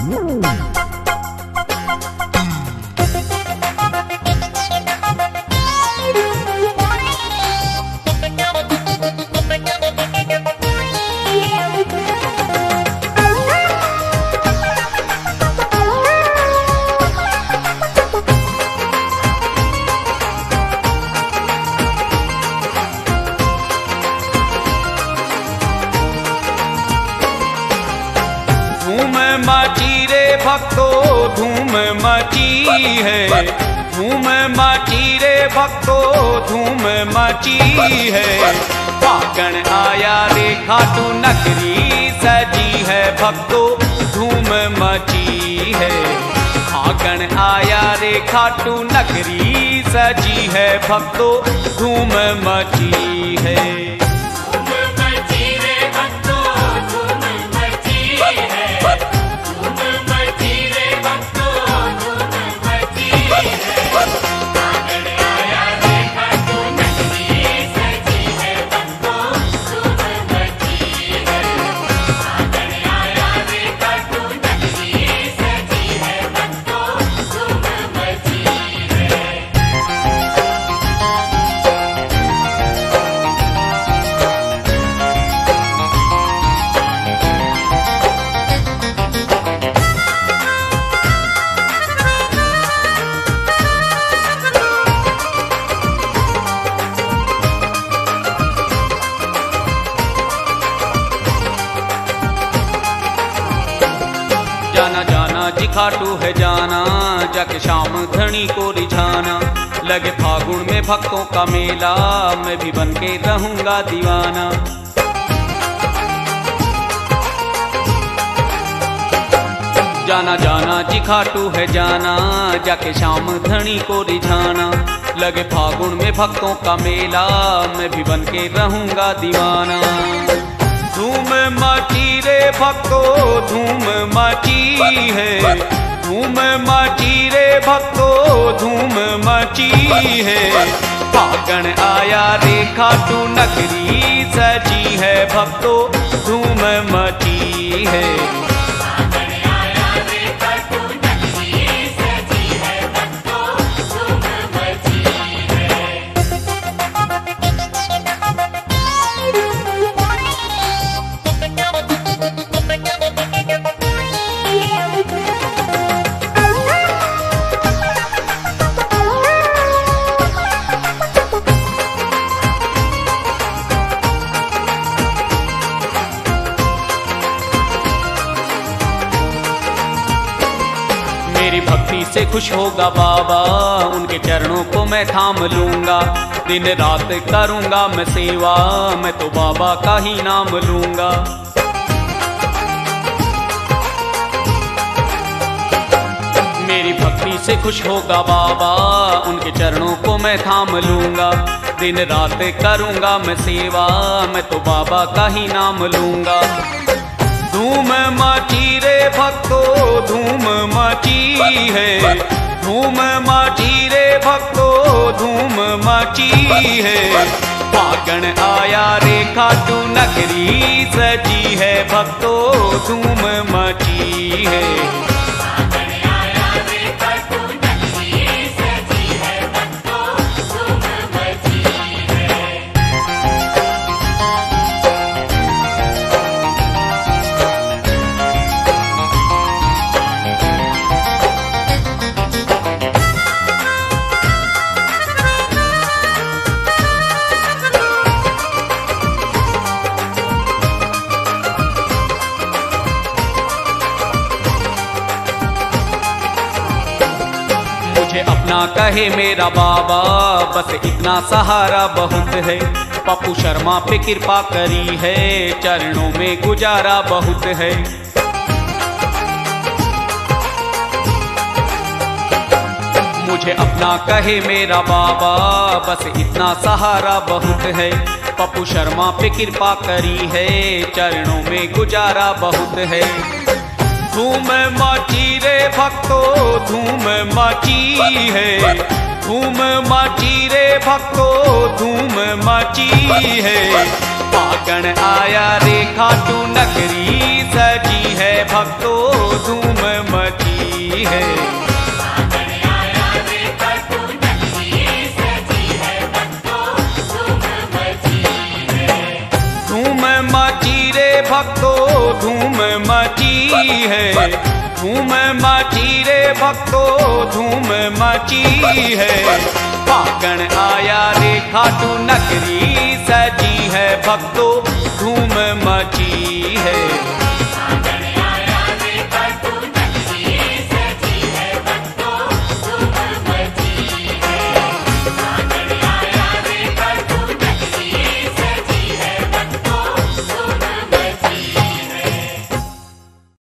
धूम मची रे भक्तो धूम मची है, धूम मची रे भक्तो धूम मची है। फागण आया रे खाटू नगरी सजी है भक्तो धूम मची है। फागण आया रे खाटू नगरी सजी है भक्तो धूम मची है। जाना जाना जी खाटू है जाना, जाके शाम धनी को रिझाना। लगे फागुन में भक्तों का मेला, मैं भी बन के रहूंगा दीवाना। जाना जाना जी खाटू है जाना, जाके शाम धनी को रिझाना। लगे फागुन में भक्तों का मेला, मैं भी बन के रहूंगा दीवाना। धूम मची रे भक्तो धूम मची है, धूम मची रे भक्तो धूम मची है। फागण आया रे खाटू नगरी सजी है भक्तो धूम मची है। मेरी भक्ति से खुश होगा बाबा, उनके चरणों को मैं थाम लूंगा। दिन रात करूंगा मैं सेवा, मैं तो बाबा का ही नाम लूंगा। मेरी भक्ति से खुश होगा बाबा, उनके चरणों को मैं थाम लूंगा। दिन रात करूंगा मैं सेवा, मैं तो बाबा का ही नाम लूंगा। धूम मची रे भक्तो धूम मची है, धूम मची रे भक्तो धूम मची है। फागण आया रे खाटू नगरी सजी है भक्तो धूम मची है। अपना कहे मेरा बाबा, बस इतना सहारा बहुत है। पप्पू शर्मा पे कृपा करी है, चरणों में गुजारा बहुत है। मुझे अपना कहे मेरा बाबा, बस इतना सहारा बहुत है। पप्पू शर्मा पे कृपा करी है, चरणों में गुजारा बहुत है। धूम मची रे भक्तो धूम मची है, धूम मची रे भक्तो धूम मची है। फागण आया रे खाटू नगरी सजी है भक्तो धूम धूम मची रे भक्तो धूम मची है। फागण आया रे खाटू नगरी सजी है भक्तो धूम मची है।